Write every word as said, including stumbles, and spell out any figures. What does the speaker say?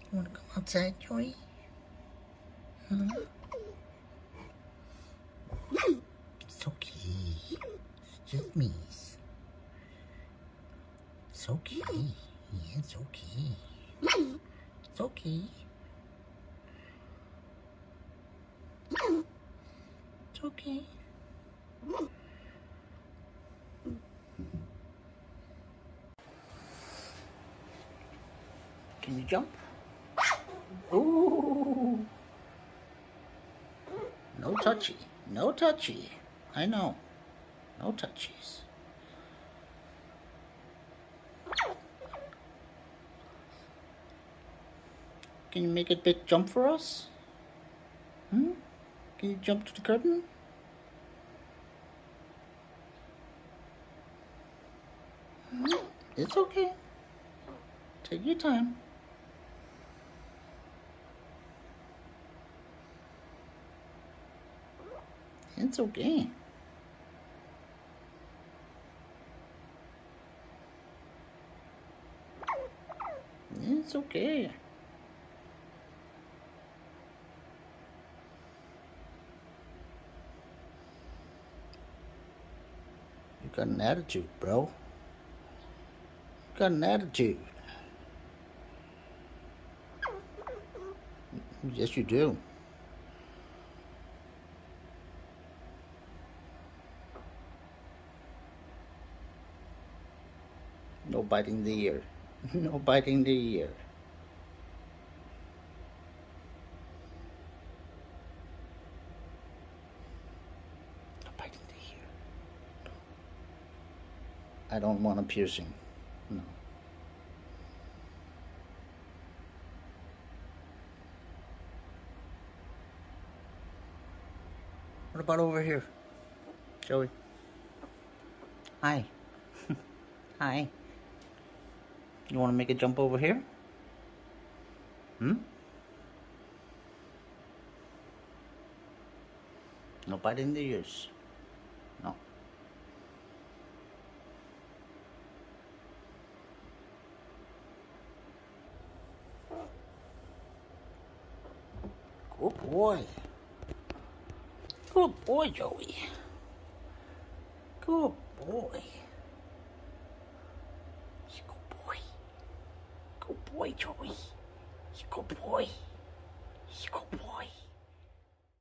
You want to come outside, Joey? Huh? It's okay. It's just me. It's okay. Yeah, it's okay. It's okay. It's okay. Can you jump? Ooh. No touchy. No touchy. I know. No touchies. Can you make a big jump for us? Hmm? Can you jump to the curtain? Hmm? It's okay. Take your time. It's okay. It's okay. You got an attitude, bro. You got an attitude. Yes, you do. No biting the ear. No biting the ear. No biting the ear. I don't want a piercing. No. What about over here? Joey. Hi. Hi. You want to make a jump over here? Hmm? No biting the ears. No. Good boy. Good boy, Joey. Good boy. Good boy, Joey. Good boy. Good boy.